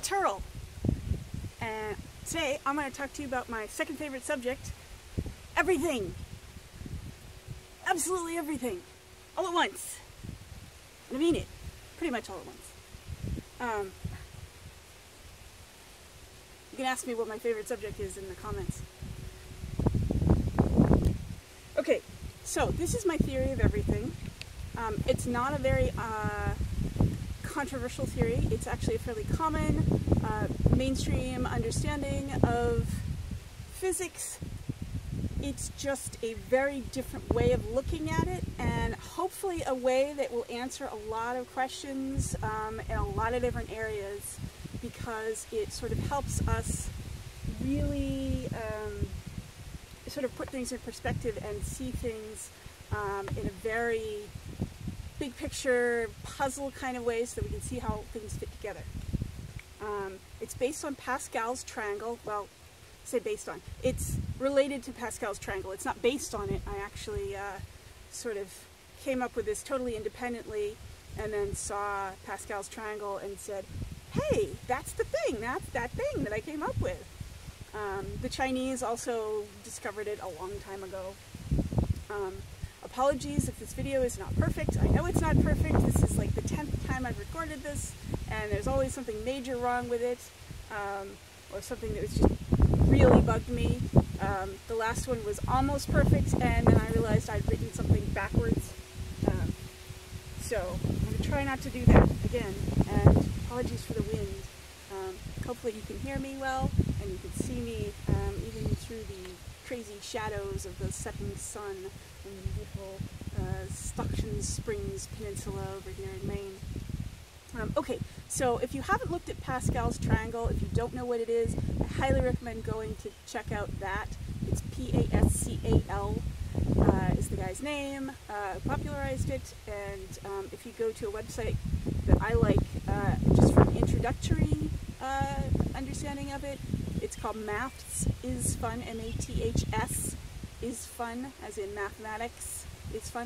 Turil, and today I'm going to talk to you about my second favorite subject, everything. Absolutely everything. All at once. And I mean it. Pretty much all at once. You can ask me what my favorite subject is in the comments. Okay, so this is my theory of everything. It's not a very controversial theory. It's actually a fairly common mainstream understanding of physics. It's just a very different way of looking at it, and hopefully a way that will answer a lot of questions in a lot of different areas, because it sort of helps us really sort of put things in perspective and see things in a very big picture puzzle kind of way, so that we can see how things fit together. It's based on Pascal's triangle. Well, say based on. It's related to Pascal's triangle. It's not based on it. I actually sort of came up with this totally independently, and then saw Pascal's triangle and said, hey, that's the thing. That's that thing that I came up with. The Chinese also discovered it a long time ago. Apologies if this video is not perfect. I know it's not perfect. This is like the 10th time I've recorded this, and there's always something major wrong with it, or something that was just really bugged me. The last one was almost perfect, and then I realized I'd written something backwards. So I'm going to try not to do that again, and apologies for the wind. Hopefully you can hear me well, and you can see me even through the crazy shadows of the setting sun in the beautiful Stockton Springs Peninsula over here in Maine. Okay, so if you haven't looked at Pascal's triangle, if you don't know what it is, I highly recommend going to check out that. It's Pascal is the guy's name, popularized it, and if you go to a website that I like, just for an introductory understanding of it, it's called Maths is Fun, M-A-T-H-S is fun, as in mathematics is fun,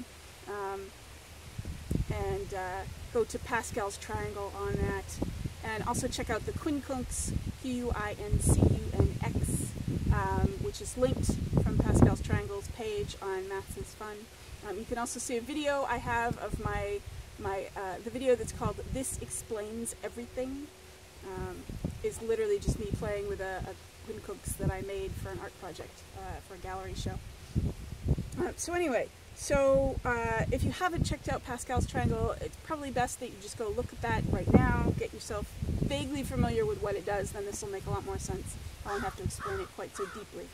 and go to Pascal's triangle on that, and also check out the quincunx, Q-U-I-N-C-U-N-X, which is linked from Pascal's triangles page on Maths is Fun. You can also see a video I have of the video that's called This Explains Everything. Is literally just me playing with a quincunx that I made for an art project for a gallery show. So anyway, if you haven't checked out Pascal's triangle, it's probably best that you just go look at that right now, get yourself vaguely familiar with what it does, then this will make a lot more sense. I won't have to explain it quite so deeply.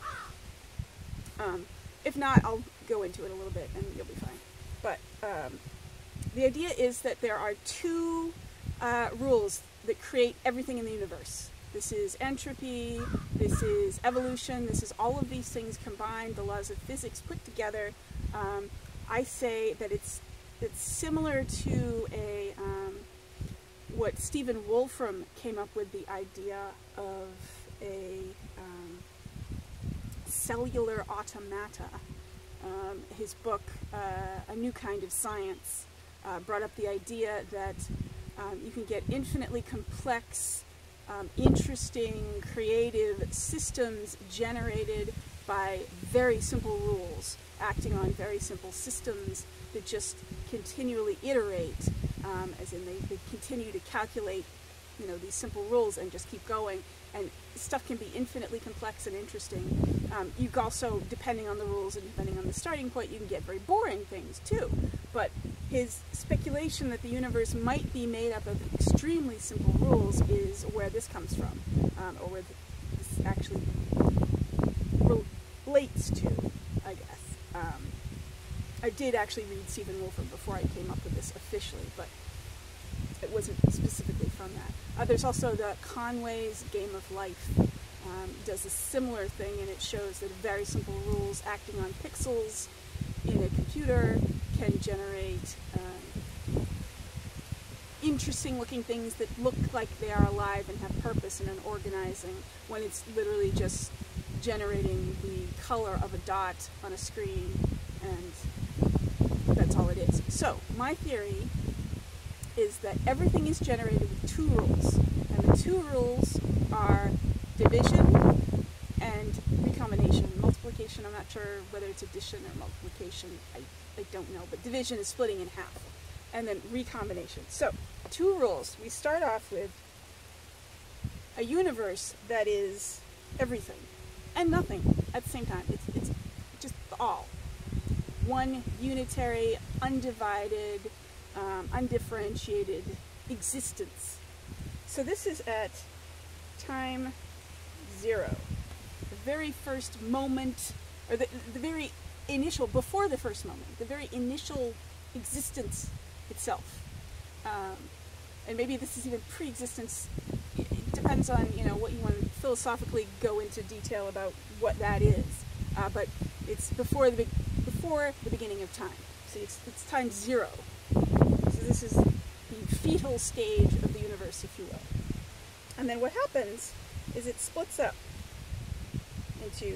If not, I'll go into it a little bit and you'll be fine. But the idea is that there are two rules that create everything in the universe. This is entropy, this is evolution, this is all of these things combined, the laws of physics put together. I say that it's similar to what Stephen Wolfram came up with, the idea of a cellular automata. His book, A New Kind of Science, brought up the idea that you can get infinitely complex, interesting, creative systems generated by very simple rules, acting on very simple systems that just continually iterate, as in they continue to calculate, these simple rules and just keep going. And stuff can be infinitely complex and interesting. You can also, depending on the rules and depending on the starting point, you can get very boring things too. But his speculation that the universe might be made up of extremely simple rules is where this comes from, or where this actually relates to, I guess. I did actually read Stephen Wolfram before I came up with this officially, but it wasn't specifically from that. There's also the Conway's Game of Life. Does a similar thing, and it shows that very simple rules acting on pixels in a computer can generate interesting looking things that look like they are alive and have purpose and an organizing, when it's literally just generating the color of a dot on a screen, and that's all it is. So my theory is that everything is generated with two rules, and And the two rules are division and recombination. Multiplication, I'm not sure whether it's addition or multiplication. I don't know, but division is splitting in half. And then recombination. So, two rules. We start off with a universe that is everything and nothing at the same time. It's just all. One unitary, undivided, undifferentiated existence. So this is at time 0. The very first moment, or the very initial, before the first moment, the very initial existence itself. And maybe this is even pre-existence. It depends on, what you want to philosophically go into detail about what that is. But it's before the beginning of time. So it's time 0. So this is the fetal stage of the universe, if you will. And then what happens is it splits up into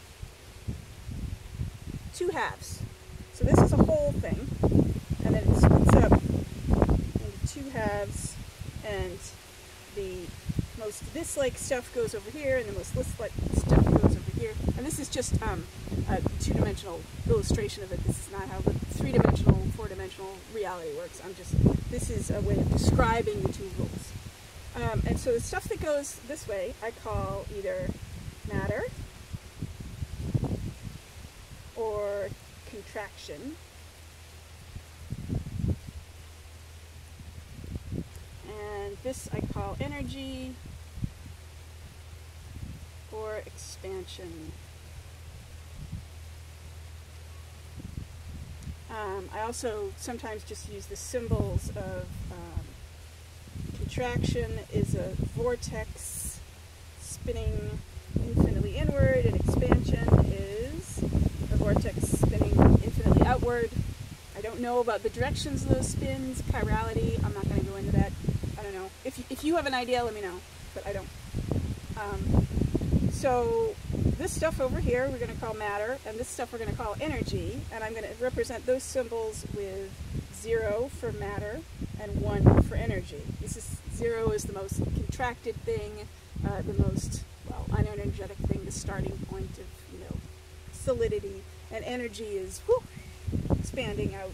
2 halves. So this is a whole thing, and then it splits up into 2 halves, and the most this-like stuff goes over here, and the most this-like stuff goes over here. And this is just a 2-dimensional illustration of it. This is not how the 3-dimensional, 4-dimensional reality works. This is a way of describing the 2 rules. And so the stuff that goes this way, I call either matter or contraction. And this I call energy or expansion. I also sometimes just use the symbols of contraction is a vortex spinning infinitely inward, and expansion is a vortex spinning infinitely outward. I don't know about the directions of those spins, chirality, I'm not going to go into that. I don't know. If you have an idea, let me know, but I don't. So this stuff over here we're going to call matter, and this stuff we're going to call energy, and I'm going to represent those symbols with 0 for matter and 1 for energy. 0 is the most contracted thing, the most, unenergetic thing, the starting point of, solidity, and energy is expanding out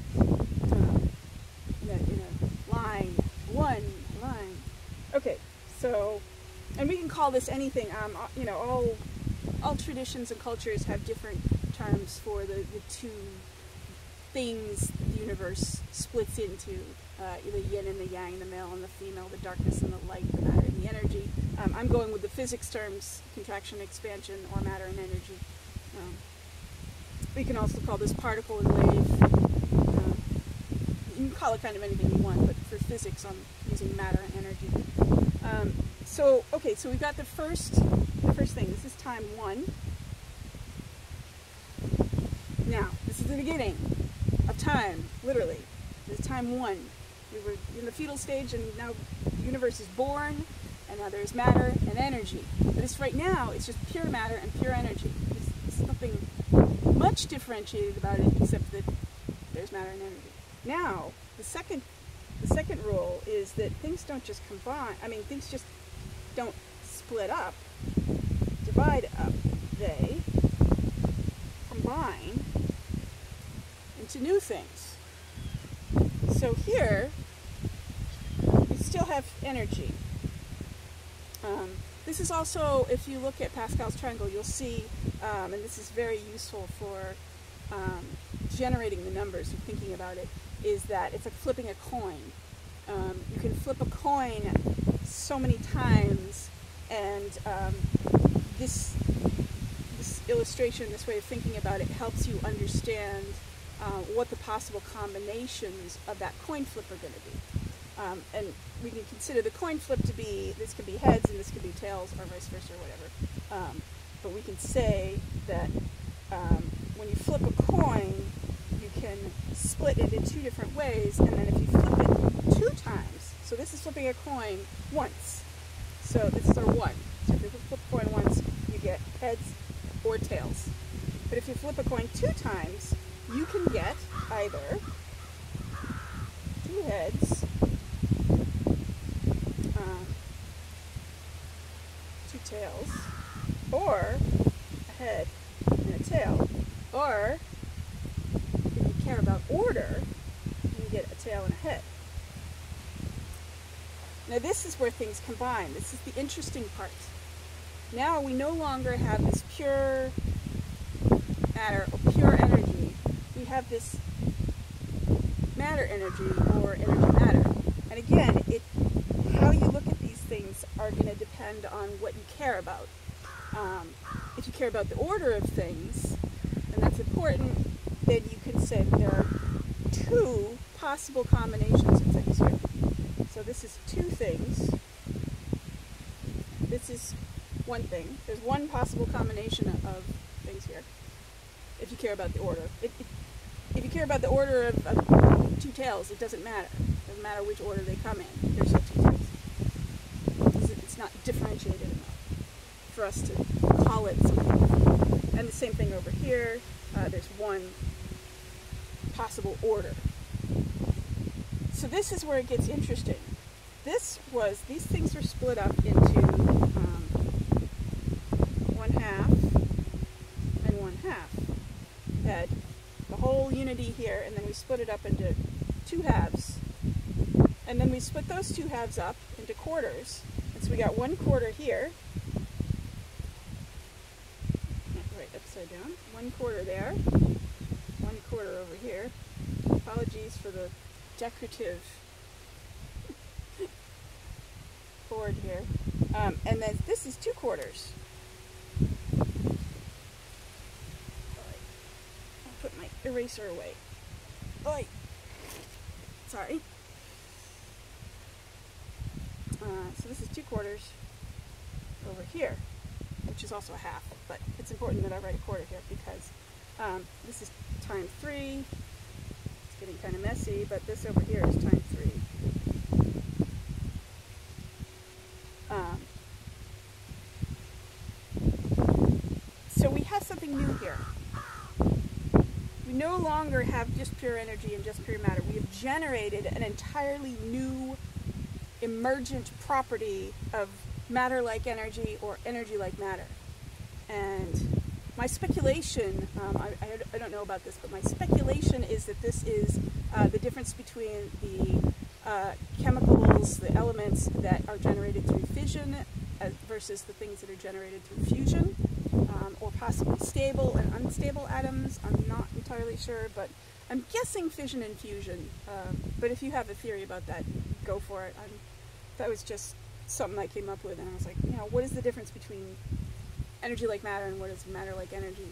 in a line, one line. Okay, so, and we can call this anything. All traditions and cultures have different terms for the 2 things the universe splits into, the yin and the yang, the male and the female, the darkness and the light, the matter and the energy. I'm going with the physics terms, contraction, expansion, or matter and energy. We can also call this particle and wave. You can call it kind of anything you want, but for physics I'm using matter and energy. So we've got the first thing. This is time 1. Now, this is the beginning of time, literally. This is time 1. We were in the fetal stage, and now the universe is born, and now there's matter and energy. But right now, it's just pure matter and pure energy. There's nothing much differentiated about it, except that there's matter and energy. Now, the second rule is that things don't just combine. Things just don't split up, divide up. They combine into new things. So here, we still have energy. This is also, if you look at Pascal's triangle, you'll see, and this is very useful for generating the numbers and thinking about it, is that it's like flipping a coin. You can flip a coin so many times, and this illustration, this way of thinking about it, helps you understand what the possible combinations of that coin flip are going to be. And we can consider the coin flip to be, this could be heads and this could be tails, or vice versa, or whatever. But we can say that when you flip a coin, you can split it in 2 different ways, and then if you flip it 2 times, so this is flipping a coin once, so this is our 1. So if you flip a coin once, you get heads or tails. But if you flip a coin 2 times, you can get either 2 heads care about order, you get a tail and a head. Now this is where things combine. This is the interesting part. Now we no longer have this pure matter or pure energy. We have this matter energy or energy matter. And again, how you look at these things are going to depend on what you care about. If you care about the order of things, and that's important, then you can say that there are two possible combinations of things here. So this is two things. This is one thing. There's one possible combination of things here, if you care about the order. If you care about the order of two tails, it doesn't matter. It doesn't matter which order they come in. There's still two tails. It's not differentiated enough for us to call it something different. And the same thing over here. There's one possible order. So this is where it gets interesting. These things were split up into 1/2 and 1/2. Had the whole unity here, and then we split it up into 2 halves. And then we split those 2 halves up into quarters. And so we got 1/4 here. Right upside down. 1/4 there. 1/4 over here. Apologies for the decorative board here. And then this is 2/4. I'll put my eraser away. Oi! Sorry. So this is 2/4 over here, which is also a half, but it's important that I write a quarter here because this is times 3. It's getting kind of messy, but this over here is times 3. So we have something new here. We no longer have just pure energy and just pure matter. We have generated an entirely new emergent property of matter-like energy or energy-like matter. And my speculation, I don't know about this, but my speculation is that this is the difference between the chemicals, the elements that are generated through fission versus the things that are generated through fusion, or possibly stable and unstable atoms. I'm not entirely sure, but I'm guessing fission and fusion. But if you have a theory about that, go for it. That was just something I came up with, and I was like, you know, what is the difference between energy like matter and what is matter like energy?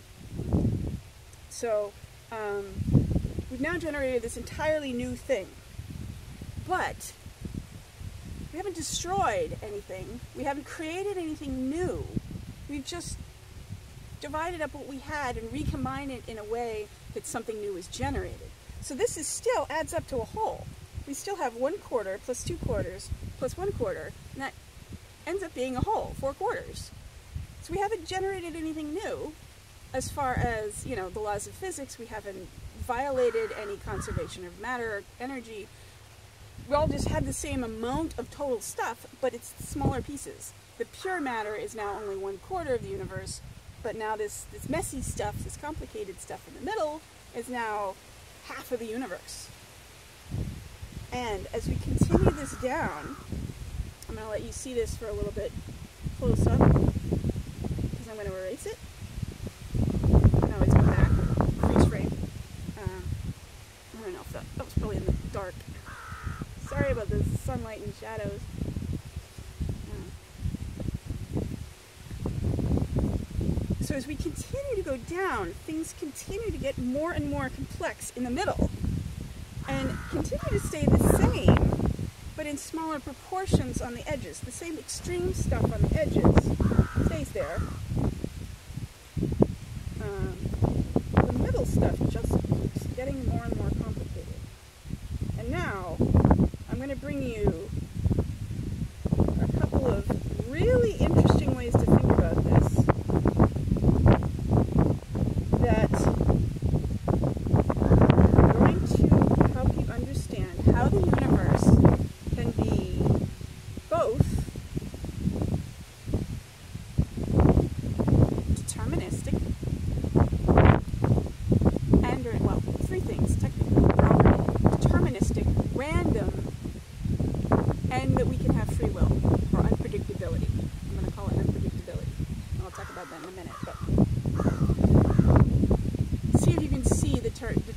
So we've now generated this entirely new thing, but we haven't destroyed anything. We haven't created anything new. We've just divided up what we had and recombined it in a way that something new is generated. So this is still adds up to a whole. We still have 1/4 plus 2/4 plus 1/4, and that ends up being a whole, 4/4. So we haven't generated anything new as far as, you know, the laws of physics. We haven't violated any conservation of matter or energy. We all just had the same amount of total stuff, but it's smaller pieces. The pure matter is now only 1/4 of the universe, but now this messy stuff, this complicated stuff in the middle, is now half of the universe. And as we continue this down, I'm going to let you see this for a little bit close up, because I'm going to erase it. No, it's come back. Freeze frame. I don't know if that was probably in the dark. Sorry about the sunlight and shadows. So as we continue to go down, things continue to get more and more complex in the middle, and continue to stay the same, but in smaller proportions on the edges. The same extreme stuff on the edges stays there. The middle stuff just keeps getting more and more complicated. And now, I'm going to bring you a couple of really interesting ways to think about this that are going to help you understand how the universe can be both deterministic and, well, 3 things technically.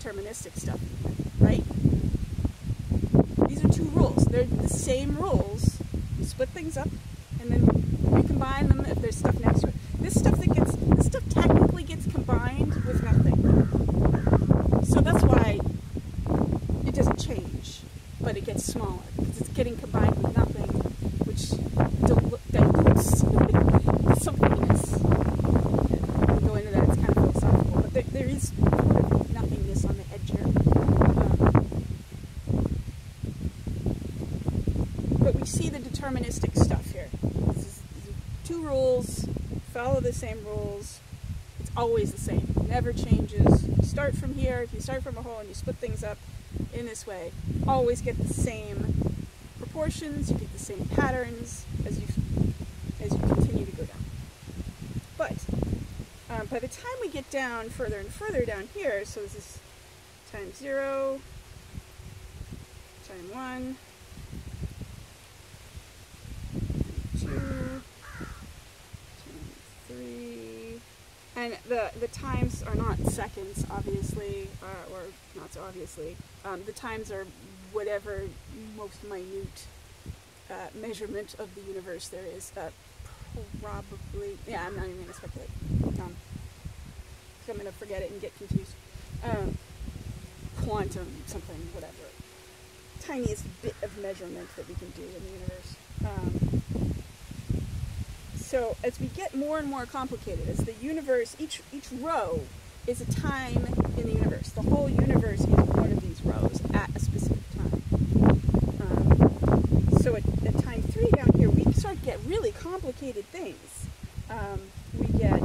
deterministic stuff, right? These are two rules. They're the same rules. You split things up, and then recombine them if there's stuff next to it. This stuff technically gets combined with nothing. So that's why it doesn't change, but it gets smaller, because it's getting combined with nothing, which dilutes somethingness. We'll go into that, it's kind of philosophical, but there is sort of nothingness on the edge here. But we see the deterministic stuff here. These are two rules, follow the same rules. It's always the same, never changes. You start from here, if you start from a hole and you split things up in this way, always get the same proportions, you get the same patterns as you continue to go down. But by the time we get down further and further down here, so this is time 0, time 1, 2, time 3, and the times are not seconds, obviously, or not so obviously. The times are whatever most minute measurement of the universe there is. Probably, yeah, I'm not even going to speculate. So I'm going to forget it and get confused. Quantum something, whatever. Tiniest bit of measurement that we can do in the universe. So as we get more and more complicated, as the universe, each row is a time in the universe. The whole universe is one of these rows at a specific time. So at time 3 down here, we start to get really complicated things. We get,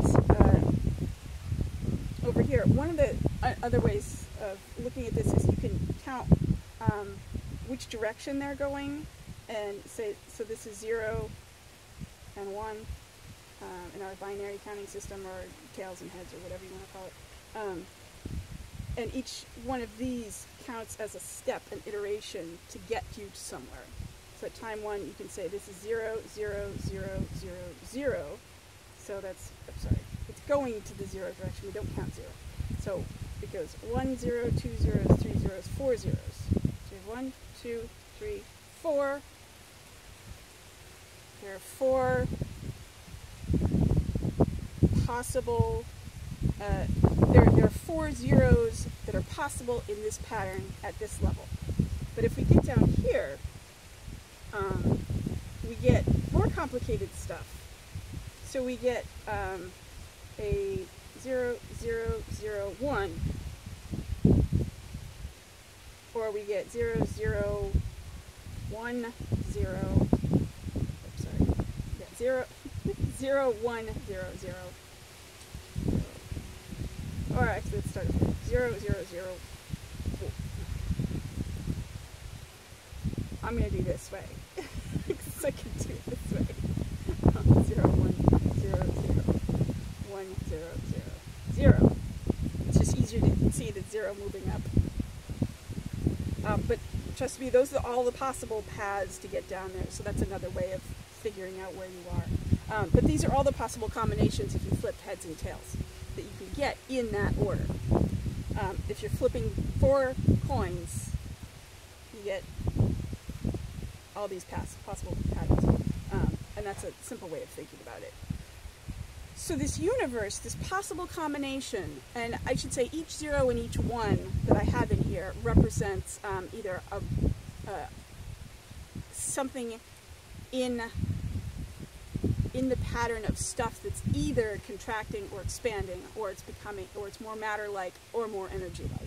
over here, one of the other ways of looking at this is you can count which direction they're going, and say, so this is 0 and 1 in our binary counting system, or tails and heads, or whatever you want to call it. And each one of these counts as a step, an iteration, to get you to somewhere. So at time 1, you can say this is 0, 0, 0, 0, 0. So that's, I'm sorry, it's going to the 0 direction. We don't count 0. So it goes 1, 0, 2 zeros, 3 zeros, 4 zeros. So you have 1, 2, 3, 4. There are 4 possible, there are 4 zeros that are possible in this pattern at this level. But if we get down here, we get more complicated stuff. So we get a 0, 0, 0, 1, or we get 0, 0, 1, 0, oops, sorry, yeah, 0, 0, 1, 0, 0, or actually let's start with 0, 0, 0, 4. I'm going to do this way, because I can do it this way. 0, 1, 0, 0, 1, 0, 0, 0. It's just easier to see the 0 moving up. But trust me, those are all the possible paths to get down there, so that's another way of figuring out where you are. But these are all the possible combinations if you flip heads and tails that you can get in that order. If you're flipping 4 coins, you get all these possible patterns. And that's a simple way of thinking about it. So this universe, this possible combination, and I should say each 0 and each 1 that I have in here represents either something in the pattern of stuff that's either contracting or expanding, or it's becoming, or it's more matter-like or more energy-like.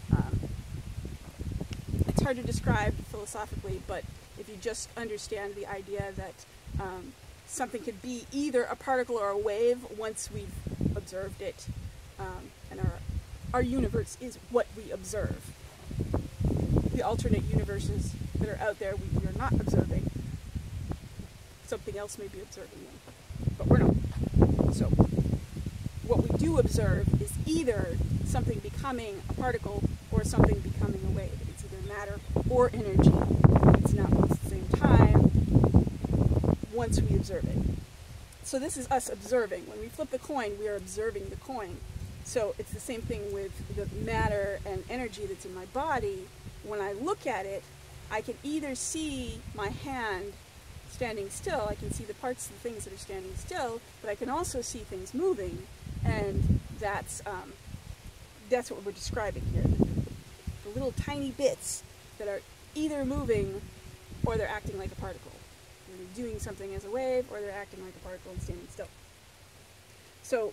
It's hard to describe philosophically, but if you just understand the idea that something could be either a particle or a wave once we've observed it, and our universe is what we observe. The alternate universes that are out there we are not observing. Something else may be observing them, but we're not. So what we do observe is either something becoming a particle or something becoming a wave. It's either matter or energy. It's not both at the same time once we observe it. So this is us observing. When we flip the coin, we are observing the coin. So it's the same thing with the matter and energy that's in my body. When I look at it, I can either see my hand standing still, I can see the parts of the things that are standing still, but I can also see things moving, and that's what we're describing here. The little tiny bits that are either moving or they're acting like a particle. They're doing something as a wave, or they're acting like a particle and standing still. So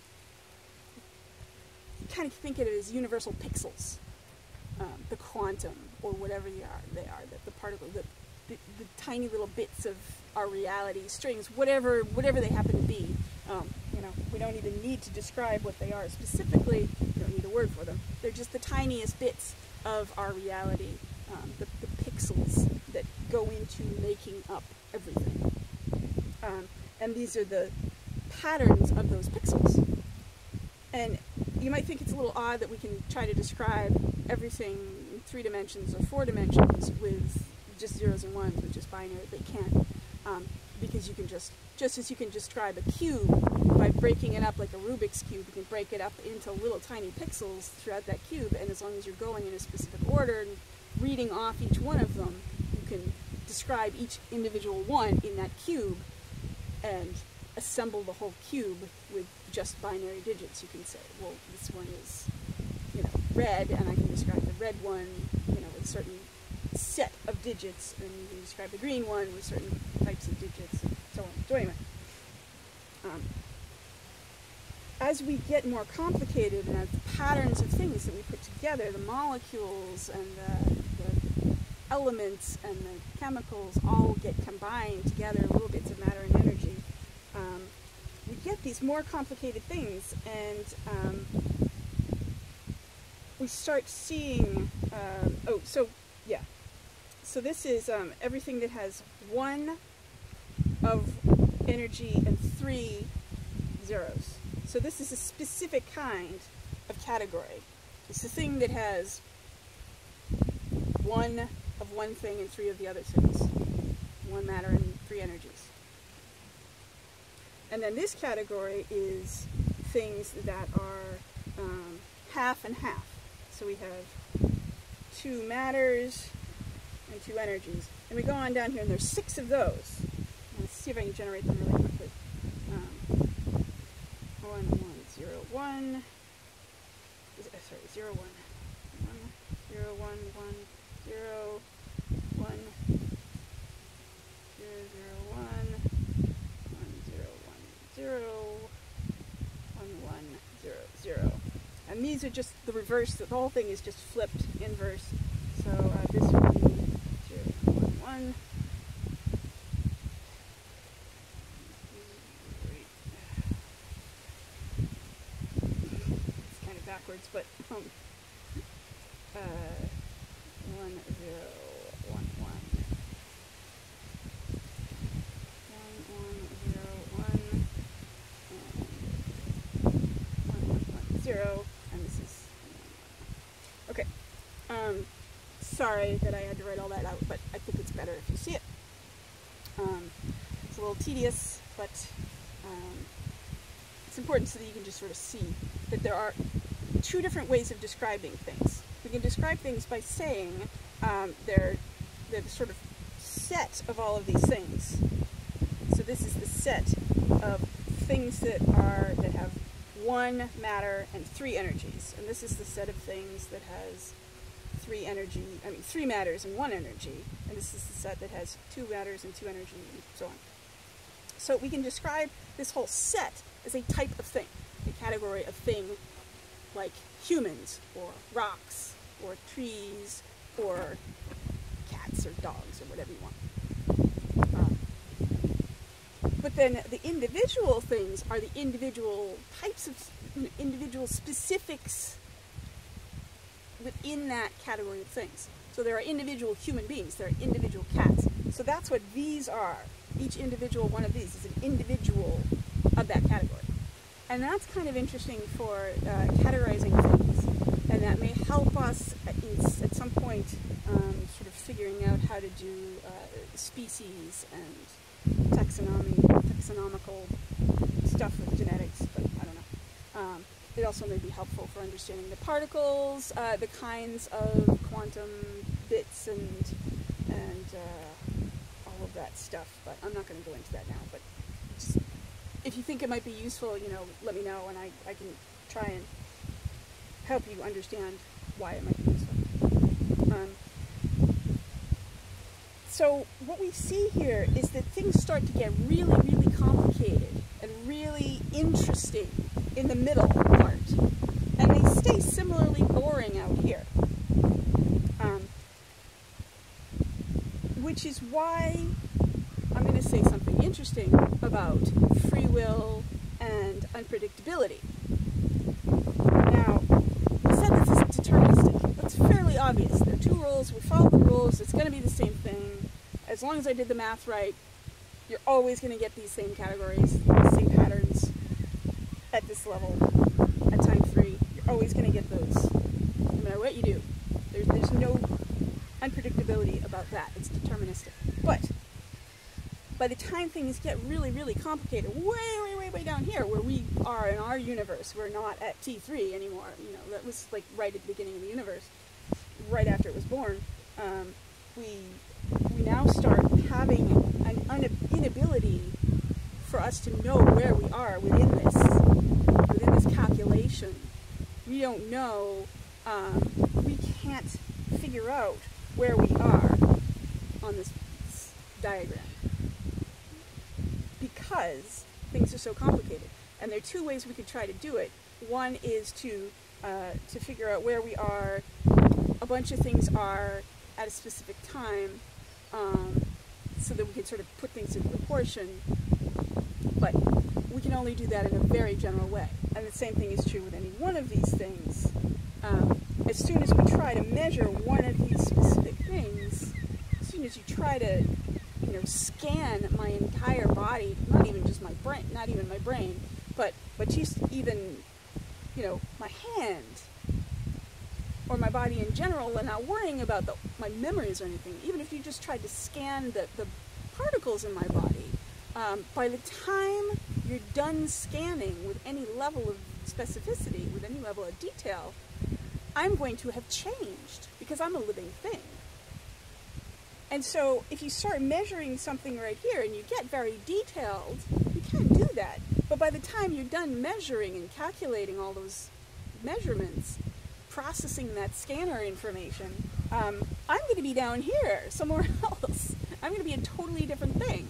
you kind of think of it as universal pixels, the quantum, or whatever they are, the particle, the tiny little bits of our reality, strings, whatever they happen to be. You know, we don't even need to describe what they are specifically. We don't need a word for them. They're just the tiniest bits of our reality, the pixels that go into making up everything. And these are the patterns of those pixels. And you might think it's a little odd that we can try to describe everything in 3 dimensions or 4 dimensions with just zeros and ones, with just binary. They can't, because you can just as you can describe a cube by breaking it up like a Rubik's Cube, you can break it up into little tiny pixels throughout that cube, and as long as you're going in a specific order and reading off each one of them, you can describe each individual one in that cube and assemble the whole cube with just binary digits. You can say, well, this one is, you know, red, and I can describe the red one, you know, with a certain set of digits, and you can describe the green one with certain types of digits, and so on. So anyway, as we get more complicated, and as the patterns of things that we put together, the molecules and the elements and the chemicals all get combined together, little bits of matter and energy, we get these more complicated things, and we start seeing, so this is everything that has 1 of energy and 3 zeros. So this is a specific kind of category. It's the thing that has 1 of one thing and 3 of the other things. 1 matter and 3 energies. And then this category is things that are half and half. So we have 2 matters and 2 energies. And we go on down here, and there's 6 of those. Let's see if I can generate them really quickly. 1, 1, 0, 1. Sorry, 0, 1. 1, 0, 1, 1, 0, 1, 0, 0, 1, 0, 1, 1, 0, 0. And these are just the reverse. The whole thing is just flipped inverse. So this would be 0, 1, 1. It's kind of backwards, but 1, 0, 1, 1. 1, 0, and this is 1, 1. Okay. Sorry that I had to write all that out, but I think it's better if you see it. It's a little tedious, but it's important so that you can just sort of see that there are 2 different ways of describing things. We can describe things by saying they're the sort of set of all of these things. So this is the set of things that have 1 matter and 3 energies, and this is the set of things that has 3 matters and 1 energy, and this is the set that has 2 matters and 2 energy, and so on. So we can describe this whole set as a type of thing, a category of thing, like humans, or rocks, or trees, or cats, or dogs, or whatever you want. But then the individual things are the individual types of, individual specifics within that category of things. So there are individual human beings, there are individual cats. So that's what these are. Each individual one of these is an individual of that category. And that's kind of interesting for categorizing things, and that may help us at some point sort of figuring out how to do species and taxonomical stuff with genetics, but I don't know. it also may be helpful for understanding the particles, the kinds of quantum bits and all of that stuff. But I'm not going to go into that now. But just, if you think it might be useful, you know, let me know, and I can try and help you understand why it might be useful. So what we see here is that things start to get really, really complicated and really interesting in the middle part. And they stay similarly boring out here. Which is why I'm going to say something interesting about free will and unpredictability. Now, I said this is deterministic. That's fairly obvious. There are two rules. We follow the rules. It's going to be the same thing. As long as I did the math right, you're always going to get these same categories, same patterns at this level, at time 3. You're always going to get those, no matter what you do. There's no unpredictability about that. It's deterministic. But by the time things get really, really complicated, way down here, where we are in our universe, we're not at T3 anymore. You know, that was like right at the beginning of the universe, right after it was born. We now start having an inability for us to know where we are within this calculation. We don't know. We can't figure out where we are on this diagram because things are so complicated. And there are two ways we could try to do it. One is to figure out where we are. A bunch of things are at a specific time, so that we can sort of put things into proportion. But we can only do that in a very general way. And the same thing is true with any one of these things. As soon as we try to measure one of these specific things, as soon as you try to, you know, scan my entire body, not even just my brain, not even my brain, but just even, you know, my hand or my body in general, and not worrying about my memories or anything, even if you just tried to scan the particles in my body, by the time you're done scanning with any level of specificity, with any level of detail, I'm going to have changed because I'm a living thing. And so if you start measuring something right here and you get very detailed, you can't do that. But by the time you're done measuring and calculating all those measurements, processing that scanner information, I'm going to be down here, somewhere else. I'm going to be a totally different thing.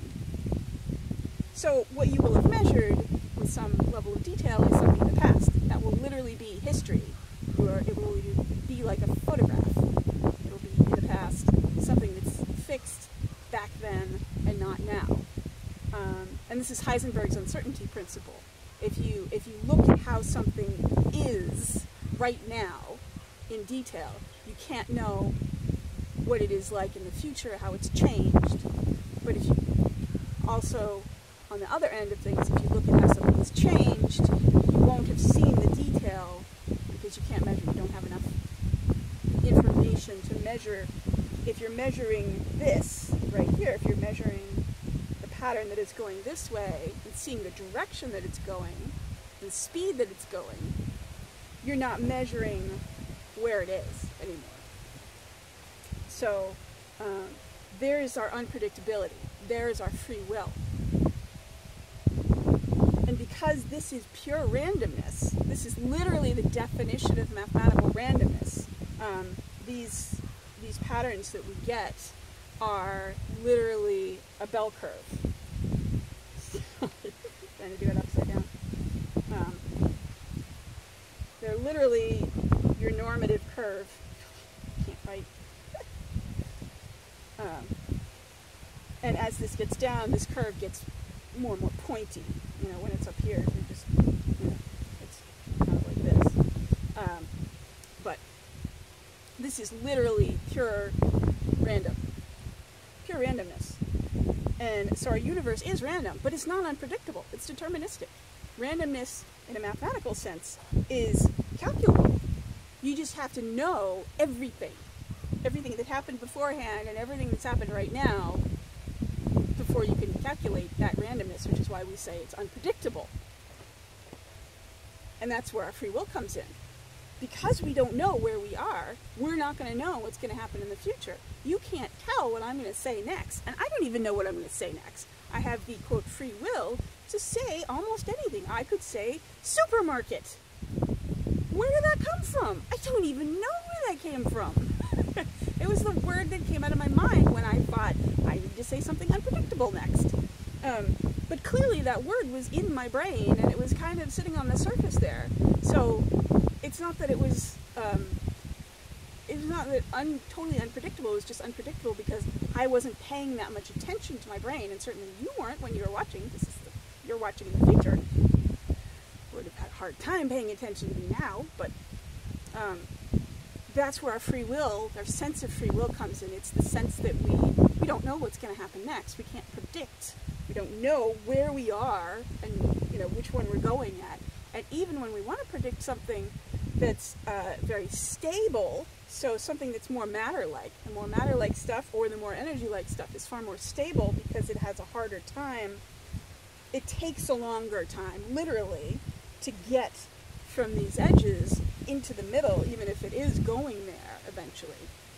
So what you will have measured with some level of detail is something in the past. That will literally be history. It will be like a photograph. It'll be in the past, something that's fixed back then and not now. And this is Heisenberg's uncertainty principle. If you look at how something is right now in detail, you can't know what it is like in the future, how it's changed. But if you also, on the other end of things, if you look at how something has changed, you won't have seen the detail because you can't measure. You don't have enough information to measure. If you're measuring this right here, if you're measuring the pattern that it's going this way and seeing the direction that it's going, the speed that it's going, you're not measuring where it is anymore. So there is our unpredictability. There is our free will. And because this is pure randomness, this is literally the definition of mathematical randomness. These patterns that we get are literally a bell curve. Trying to do it upside down. They're literally your normative curve. Can't write. And as this gets down, this curve gets more and more pointy. You know, when it's up here, you're just, you know, it's kind of like this. But this is literally pure random. Pure randomness. And so our universe is random, but it's not unpredictable. It's deterministic. Randomness, in a mathematical sense, is calculable. You just have to know everything. Everything that happened beforehand and everything that's happened right now before you can calculate that randomness, which is why we say it's unpredictable. And that's where our free will comes in. Because we don't know where we are, we're not going to know what's going to happen in the future. You can't tell what I'm going to say next, and I don't even know what I'm going to say next. I have the, quote, free will to say almost anything. I could say supermarket. Where did that come from? I don't even know where that came from. It was the word that came out of my mind when I thought I need to say something unpredictable next. But clearly that word was in my brain, and it was kind of sitting on the surface there. So it's not that it was not that totally unpredictable. It was just unpredictable because I wasn't paying that much attention to my brain, and certainly you weren't when you were watching. You're watching in the future. Would have had a hard time paying attention to me now, but that's where our free will, our sense of free will comes in. It's the sense that we don't know what's going to happen next. We can't predict. We don't know where we are and which one we're going at. And even when we want to predict something that's very stable, so something that's more matter-like, the more matter-like stuff or the more energy-like stuff is far more stable because it has a harder time. It takes a longer time, literally, to get from these edges into the middle, even if it is going there eventually.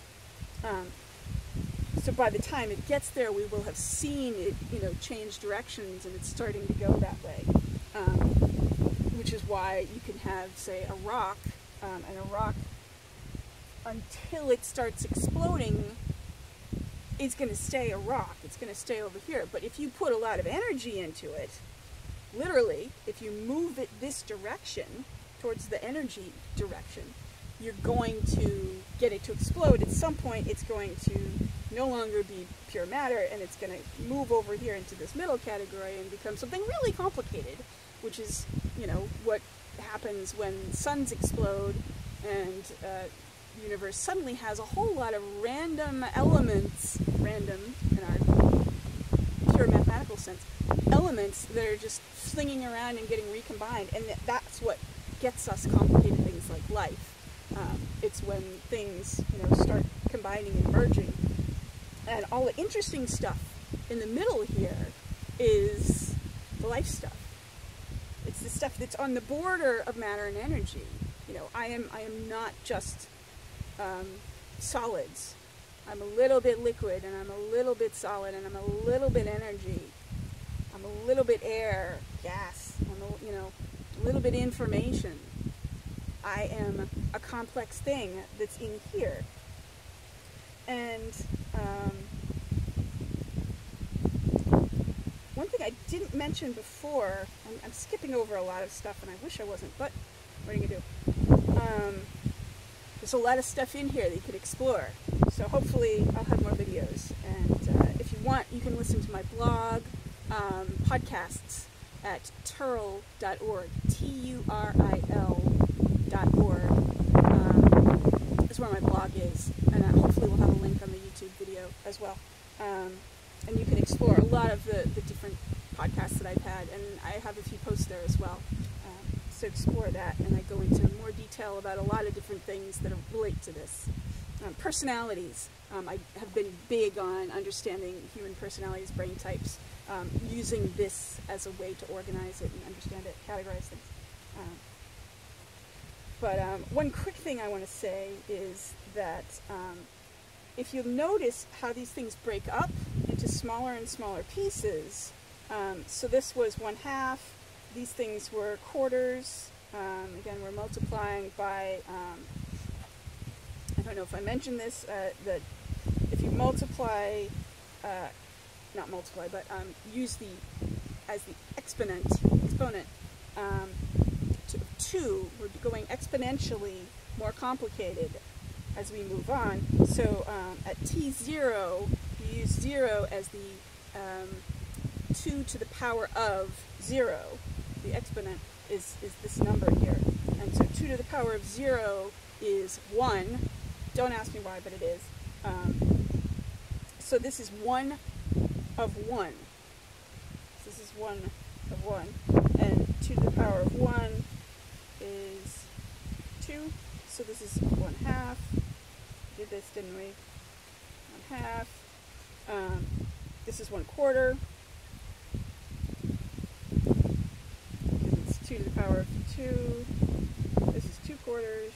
So by the time it gets there, we will have seen it, change directions, and it's starting to go that way. Which is why you can have, say, a rock, and a rock, until it starts exploding, is going to stay a rock. It's going to stay over here. But if you put a lot of energy into it, literally, if you move it this direction, towards the energy direction, you're going to get it to explode. At some point, it's going to no longer be pure matter, and it's going to move over here into this middle category and become something really complicated, which is, what happens when suns explode and the universe suddenly has a whole lot of random elements, random in our pure mathematical sense, elements that are just flinging around and getting recombined, and that's what gets us complicated things like life. It's when things, start combining and merging. And all the interesting stuff in the middle here is the life stuff. It's the stuff that's on the border of matter and energy. I am not just solids. I'm a little bit liquid, and I'm a little bit solid, and I'm a little bit energy. I'm a little bit air, gas. I'm a little bit information. I am a complex thing that's in here. And one thing I didn't mention before, I'm skipping over a lot of stuff, and I wish I wasn't, but what are you going to do? There's a lot of stuff in here that you could explore. So hopefully I'll have more videos. And if you want, you can listen to my blog, podcasts at turil.org, Turil.org. Is where my blog is, and hopefully we'll have a link on the YouTube video as well. And you can explore a lot of the different podcasts that I've had, and I have a few posts there as well. So explore that, and I go into more detail about a lot of different things that relate to this. Personalities. I have been big on understanding human personalities, brain types, using this as a way to organize it and understand it, categorize things. But one quick thing I want to say is that if you'll notice how these things break up into smaller and smaller pieces, so this was 1/2, these things were quarters, again we're multiplying by, I don't know if I mentioned this, that if you multiply, not multiply, but use as the exponent, to 2, we're going exponentially more complicated as we move on. So at t0, you use 0 as the 2 to the power of 0. The exponent is this number here. And so 2 to the power of 0 is 1. Don't ask me why, but it is. So this is 1 of 1. So this is 1 of 1. And 2 to the power of 1 is 2. So this is 1/2. We did this, didn't we? 1/2. This is 1/4. Because it's 2 to the power of 2, this is 2 quarters,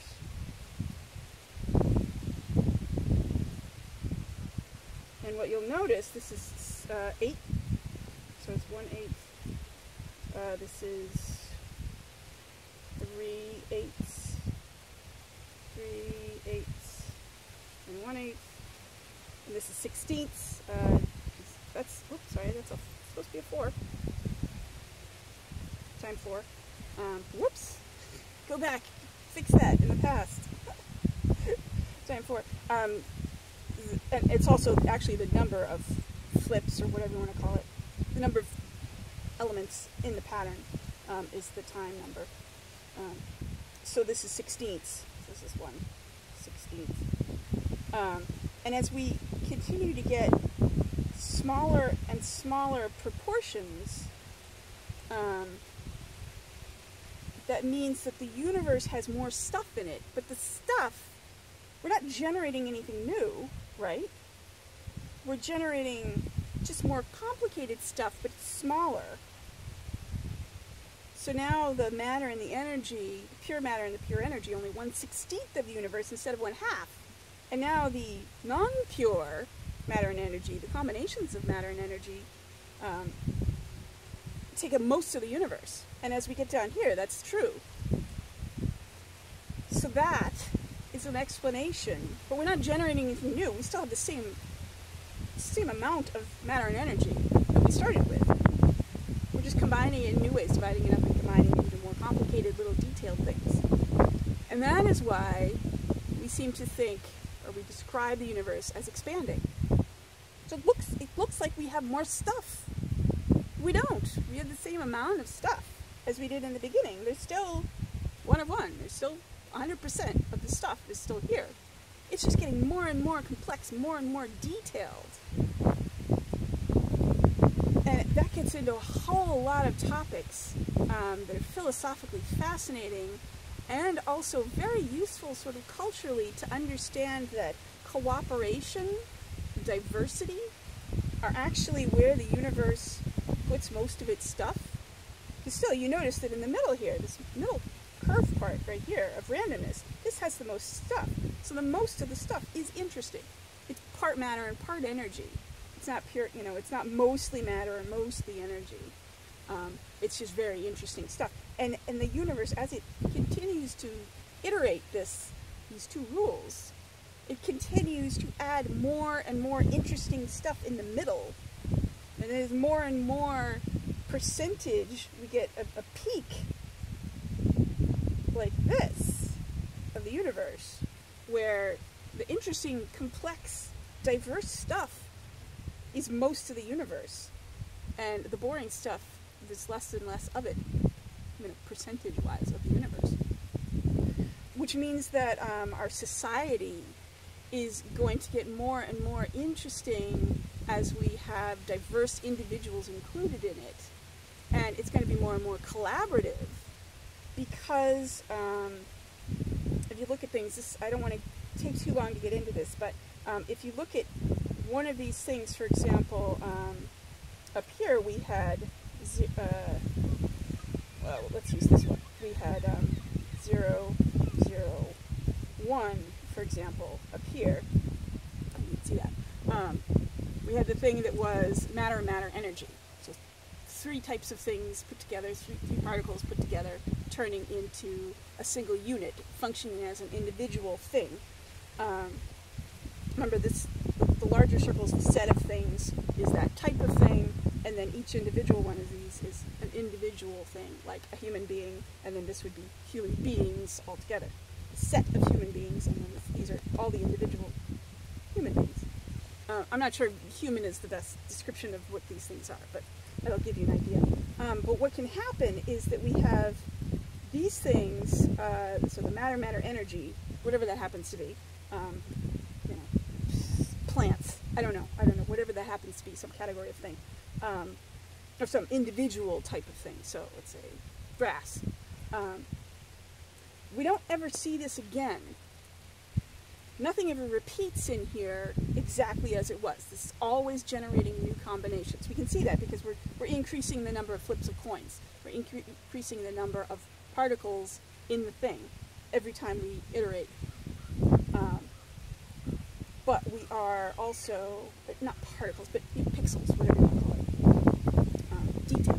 and what you'll notice, this is 8, so it's 1/8. This is 3/8, 3/8, and 1/8, and this is 16ths. That's, oops, sorry, that's supposed to be a 4. Time 4. Whoops. Go back. Fix that in the past. Time 4. And it's also actually the number of flips, or whatever you want to call it. The number of elements in the pattern is the time number. So this is 16ths. This is 1/16. And as we continue to get smaller and smaller proportions, that means that the universe has more stuff in it. But the stuff, we're not generating anything new, right? We're generating just more complicated stuff, but smaller. So now the matter and the energy, the pure matter and the pure energy, only 1/16th of the universe instead of 1/2. And now the non-pure matter and energy, the combinations of matter and energy, take up most of the universe. And as we get down here, that's true. So that is an explanation, but we're not generating anything new. We still have the same amount of matter and energy that we started with. We're just combining it in new ways, dividing it up and combining it into more complicated little detailed things. And that is why we seem to think, or we describe the universe as expanding. So it looks like we have more stuff. We don't. We have the same amount of stuff as we did in the beginning. There's still 1 of 1. There's still 100% of the stuff is still here. It's just getting more and more complex, more and more detailed. And that gets into a whole lot of topics that are philosophically fascinating and also very useful sort of culturally to understand that cooperation, diversity, are actually where the universe puts most of its stuff. But still, you notice that in the middle here, this middle curve part right here of randomness, this has the most stuff. So the most of the stuff is interesting. It's part matter and part energy. It's not pure, it's not mostly matter or mostly energy. It's just very interesting stuff. And the universe, as it continues to iterate these 2 rules, it continues to add more and more interesting stuff in the middle. And as more and more percentage, we get a peak like this of the universe, where the interesting, complex, diverse stuff is most of the universe, and the boring stuff, there's less and less of it, percentage-wise, of the universe. Which means that our society is going to get more and more interesting as we have diverse individuals included in it, and it's going to be more and more collaborative, because if you look at things, I don't want to take too long to get into this, but if you look at one of these things, for example, up here we had, well, let's use this one. We had 0, 0, 1, for example, up here. You can see that. We had the thing that was matter, matter, energy. So 3 types of things put together, 3 particles put together, turning into a single unit, functioning as an individual thing. Remember, the larger circle is the set of things, is that type of thing, and then each individual one of these is an individual thing, like a human being, and then this would be human beings altogether. A set of human beings, and then these are all the individual human beings. I'm not sure human is the best description of what these things are, but that'll give you an idea. But what can happen is that we have these things, so the matter, matter, energy, whatever that happens to be, plants, I don't know, whatever that happens to be, some category of thing, or some individual type of thing, so let's say grass. We don't ever see this again. Nothing ever repeats in here exactly as it was. This is always generating new combinations. We can see that because we're increasing the number of flips of coins. We're increasing the number of particles in the thing every time we iterate. But we are also, not particles, but pixels, whatever you want to call it, detail.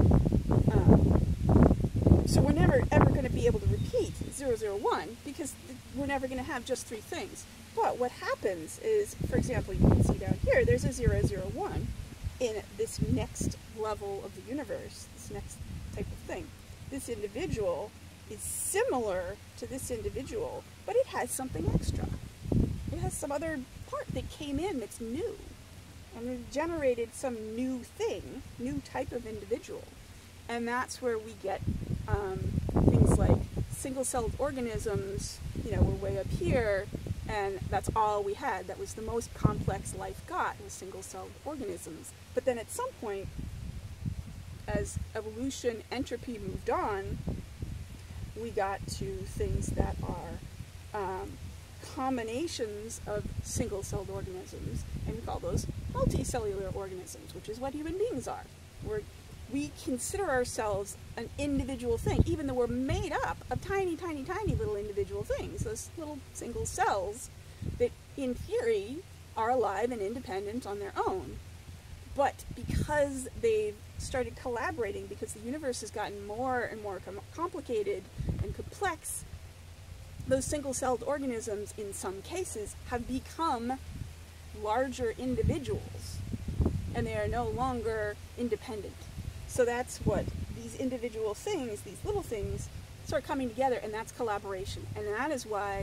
So we're never ever going to be able to repeat 0, 0, 1 because we're never going to have just 3 things. But what happens is, for example, you can see down here, there's a 0, 0, 1 in this next level of the universe, this next type of thing. This individual is similar to this individual, but it has something extra. It has some other part that came in that's new, and it generated some new thing, new type of individual. And that's where we get things like single-celled organisms, you know, were way up here, and that's all we had. That was the most complex life got, was single-celled organisms. But then at some point, as evolution, entropy moved on, we got to things that are combinations of single-celled organisms, and we call those multicellular organisms, which is what human beings are. We consider ourselves an individual thing, even though we're made up of tiny, tiny, tiny little individual things, those little single cells that, in theory, are alive and independent on their own. But because they've started collaborating, because the universe has gotten more and more complicated and complex, those single-celled organisms, in some cases, have become larger individuals, and they are no longer independent. So that's what these individual things, these little things, start coming together, and that's collaboration. And that is why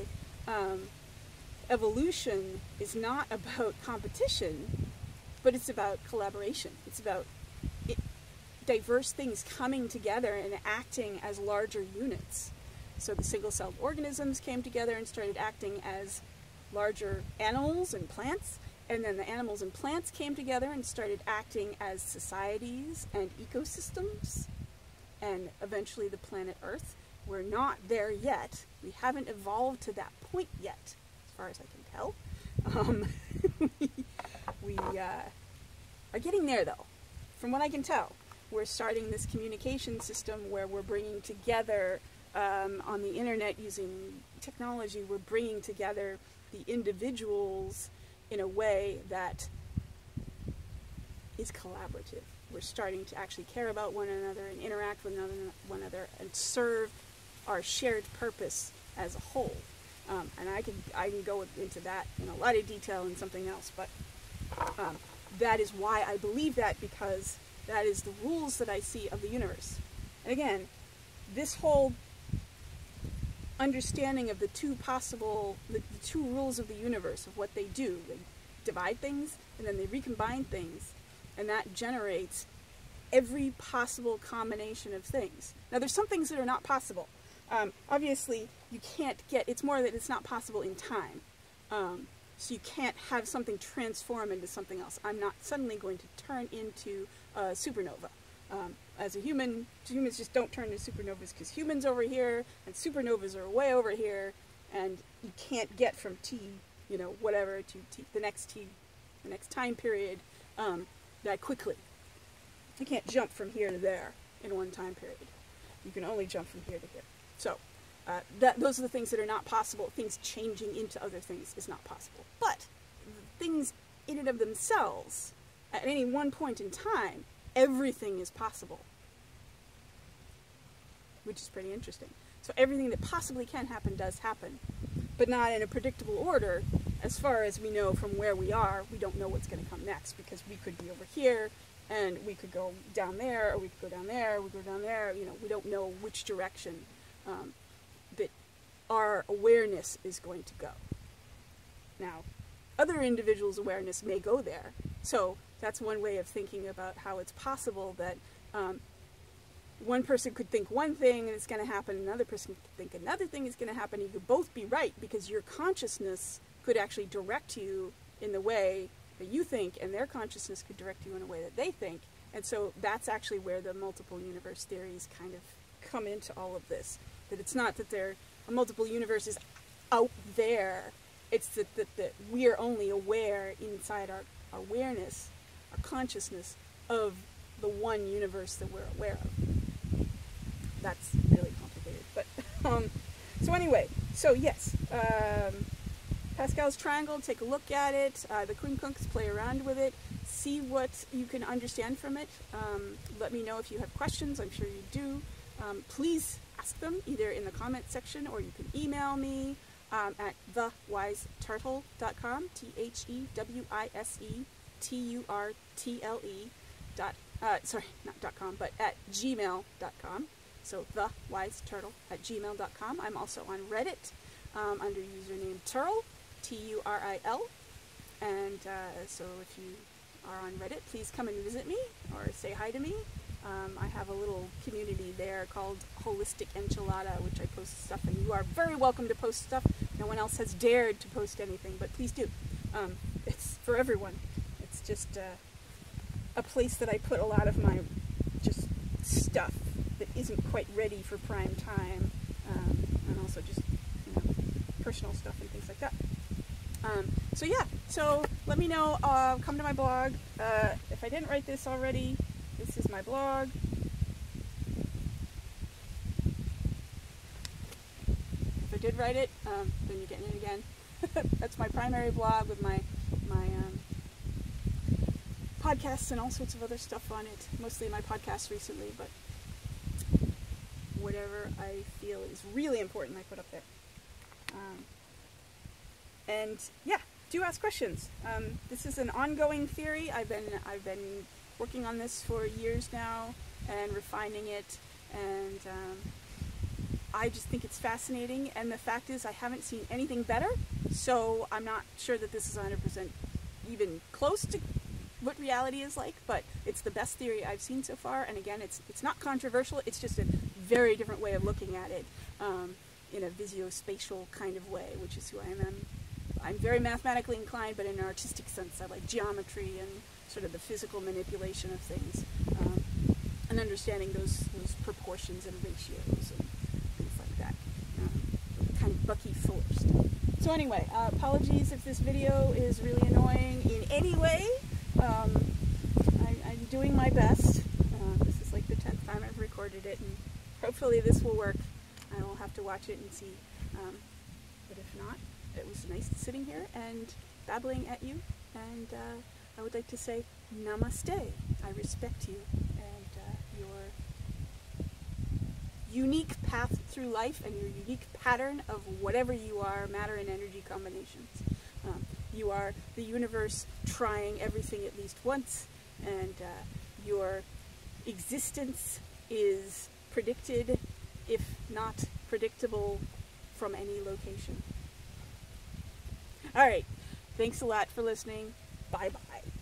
evolution is not about competition, but it's about collaboration. It's about diverse things coming together and acting as larger units. So the single-celled organisms came together and started acting as larger animals and plants, and then the animals and plants came together and started acting as societies and ecosystems, and eventually the planet Earth. We're not there yet. We haven't evolved to that point yet, as far as I can tell. We are getting there, though. From what I can tell, we're starting this communication system where we're bringing together, on the internet using technology, we're bringing together the individuals in a way that is collaborative. We're starting to actually care about one another and interact with one another and serve our shared purpose as a whole. And I can go into that in a lot of detail in something else, but that is why I believe that, because that is the rules that I see of the universe. And again, this whole understanding of the two rules of the universe, of what they do. They divide things, and then they recombine things, and that generates every possible combination of things. Now, there's some things that are not possible. Obviously, you can't get, it's more that it's not possible in time. So you can't have something transform into something else. I'm not suddenly going to turn into a supernova. As a human, humans just don't turn into supernovas because humans over here and supernovas are way over here, and you can't get from T, you know, whatever, to the next time period that quickly. You can't jump from here to there in one time period. You can only jump from here to here. So those are the things that are not possible. Things changing into other things is not possible. But things in and of themselves, at any one point in time, everything is possible, which is pretty interesting. So everything that possibly can happen does happen, but not in a predictable order. As far as we know from where we are, we don't know what's going to come next, because we could be over here, and we could go down there, or we could go down there, or we could go down there. You know, we don't know which direction that our awareness is going to go. Now, other individuals' awareness may go there, so that's one way of thinking about how it's possible that one person could think one thing and it's going to happen, another person could think another thing is going to happen. You could both be right, because your consciousness could actually direct you in the way that you think, and their consciousness could direct you in a way that they think. And so that's actually where the multiple universe theories kind of come into all of this. That it's not that a multiple universe is out there, it's that we are only aware inside our awareness, our consciousness, of the one universe that we're aware of. That's really complicated. So anyway, so yes, Pascal's triangle, take a look at it, the kunkunks, play around with it, see what you can understand from it. Let me know if you have questions, I'm sure you do. Please ask them either in the comment section or you can email me at thewiseturtle.com, TheWiseTurtle, sorry, not .com, but at gmail.com. So thewiseturtle@gmail.com. I'm also on Reddit under username Turil, Turil. And so if you are on Reddit, please come and visit me or say hi to me. I have a little community there called Holistic Enchilada, which I post stuff, and you are very welcome to post stuff. No one else has dared to post anything, but please do. It's for everyone. It's just a place that I put a lot of my just stuff that isn't quite ready for prime time, and also just, you know, personal stuff and things like that. So yeah, so let me know, come to my blog. If I didn't write this already, this is my blog. If I did write it, then you're getting it again. That's my primary blog with my podcasts and all sorts of other stuff on it. Mostly my podcasts recently, but whatever I feel is really important I put up there. And yeah, do ask questions. This is an ongoing theory. I've been working on this for years now and refining it, and I just think it's fascinating, and the fact is I haven't seen anything better, so I'm not sure that this is 100% even close to what reality is like, but it's the best theory I've seen so far, and again, it's not controversial, it's just a very different way of looking at it, in a visuospatial kind of way, which is who I am. I'm very mathematically inclined, but in an artistic sense. I like geometry and sort of the physical manipulation of things, and understanding those proportions and ratios and things like that. Kind of Bucky Fuller stuff. So anyway, apologies if this video is really annoying in any way. I'm doing my best. This is like the 10th time I've recorded it, and hopefully this will work. I will have to watch it and see. But if not, it was nice sitting here and babbling at you, and I would like to say Namaste. I respect you and your unique path through life and your unique pattern of whatever you are, matter and energy combinations. You are the universe trying everything at least once, and your existence is predicted, if not predictable, from any location. All right, thanks a lot for listening. Bye-bye.